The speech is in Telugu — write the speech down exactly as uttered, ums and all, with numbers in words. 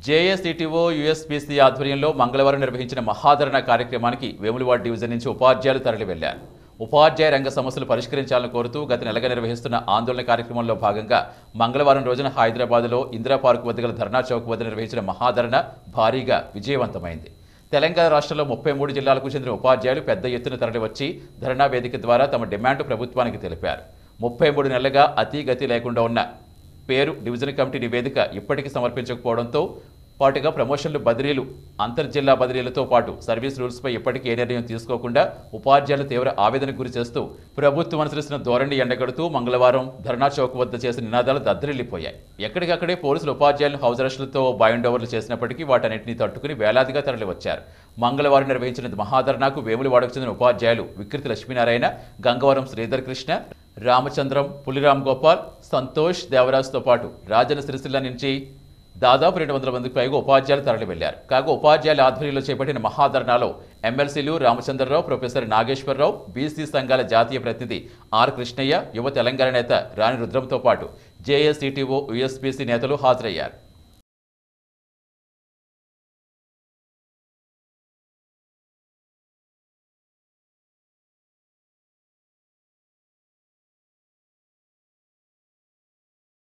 జేఏసీటీఓ యూఎస్పీసీ ఆధ్వర్యంలో మంగళవారం నిర్వహించిన మహాధరణ కార్యక్రమానికి వేములవాడ డివిజన్ నుంచి ఉపాధ్యాయులు తరలి వెళ్లారు. ఉపాధ్యాయ రంగ సమస్యలు పరిష్కరించాలని కోరుతూ గత నెలగా నిర్వహిస్తున్న ఆందోళన కార్యక్రమంలో భాగంగా మంగళవారం రోజున హైదరాబాద్లో ఇందిరా పార్క్ వద్ద గల ధర్నా చౌక్ వద్ద నిర్వహించిన మహాధరణ భారీగా విజయవంతమైంది. తెలంగాణ రాష్ట్రంలో ముప్పై మూడు జిల్లాలకు చెందిన ఉపాధ్యాయులు పెద్ద ఎత్తున తరలివచ్చి ధర్నా వేదిక ద్వారా తమ డిమాండ్ ప్రభుత్వానికి తెలిపారు. ముప్పై మూడు నెలలుగా అతీగతి లేకుండా ఉన్న పేరు డివిజన్ కమిటీ నివేదిక ఇప్పటికీ సమర్పించకపోవడంతో పాటుగా ప్రమోషన్లు బదిలీలు అంతర్జిల్లా బదిలీలతో పాటు సర్వీస్ రూల్స్పై ఇప్పటికీ ఏ నిర్ణయం తీసుకోకుండా ఉపాధ్యాయులు తీవ్ర ఆవేదనకు గురి చేస్తూ ప్రభుత్వం అనుసరిస్తున్న ధోరణి ఎండగడుతూ మంగళవారం ధర్నా చౌక్ వద్ద చేసిన నినాదాలు దద్దరిల్లిపోయాయి. ఎక్కడికక్కడే పోలీసులు ఉపాధ్యాయులను హౌస్ అరెస్టులతో బైండ్ ఓవర్లు చేసినప్పటికీ వాటన్నింటినీ తట్టుకుని వేలాదిగా తరలివచ్చారు. మంగళవారం నిర్వహించిన మహాధర్నాకు వేములవాడకు చెందిన ఉపాధ్యాయులు వికృతి లక్ష్మీనారాయణ, గంగవరం శ్రీధర్ కృష్ణ, రామచంద్రం, పులిరామ్ గోపాల్, సంతోష్, దేవరాజుతో పాటు రాజన్న సిరిసిల్ల నుంచి దాదాపు రెండు వందల మందికి పైగా ఉపాధ్యాయులు తరలి వెళ్లారు. కాగా ఉపాధ్యాయుల ఆధ్వర్యంలో చేపట్టిన మహాధర్నాలో ఎమ్మెల్సీలు రామచంద్రరావు, ప్రొఫెసర్ నాగేశ్వరరావు, బీసీ సంఘాల జాతీయ ప్రతినిధి ఆర్ కృష్ణయ్య, యువ తెలంగాణ నేత రాణి రుద్రంతో పాటు జేఏసీటీఓ యూఎస్పీసీ నేతలు హాజరయ్యారు.